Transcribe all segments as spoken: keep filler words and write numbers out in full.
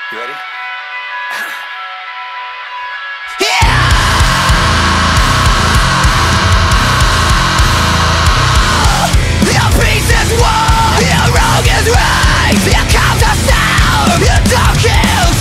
You ready? Your peace is war, your wrong is right, your count us down, your dog kills.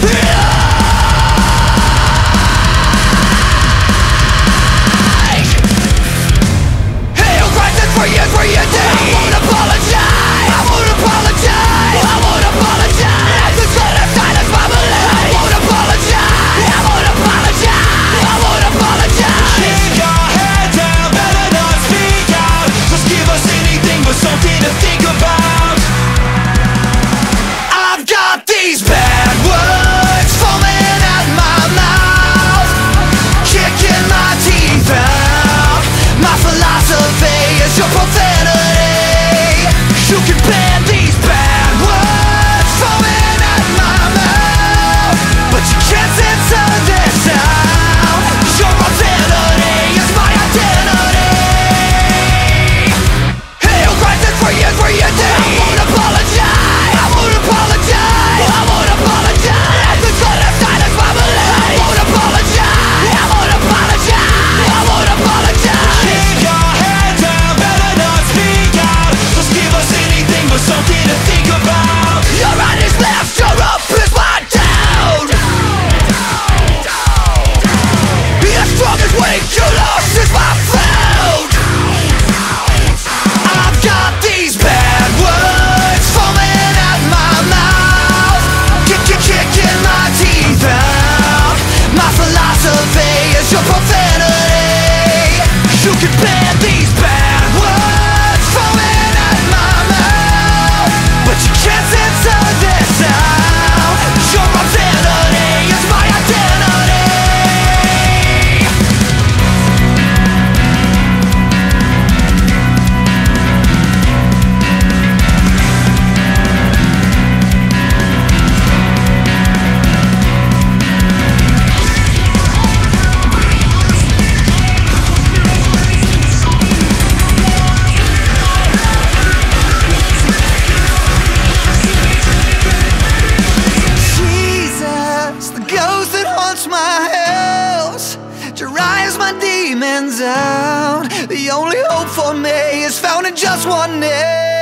Hail crisis for you, for you day. I won't apologize, I won't apologize, I won't apologize. That's the good of silence, my belief. I won't apologize, I won't apologize, I won't apologize. Keep your head down, better not speak out. Just give us anything but something to think about. I've got these bad words foaming at my mouth, kicking my teeth out. My philosophy is your profanity. You can ban these bad words foaming at my mouth, but you can't censor this sound. Your obscenity is my identity. Hail crisis for you, for you day. I won't apologize, I won't apologize, I won't apologize. That's the good of silence, my belief. I won't apologize, I won't apologize, I won't apologize. Keep your head down, better not speak out. Just give us anything but something to think about. Your right is left, your up is my down. Your strong is weak, your lost is my found. I've got these bad words foaming at my mouth, kick, kick, kicking my teeth out. My philosophy is your profanity. You can ban these bad words foaming at my mouth, but you can't censor this sound. Your obscenity is my identity. Jesus, the ghost that haunts my house, drives my demons out. The only hope for me is found in just one name.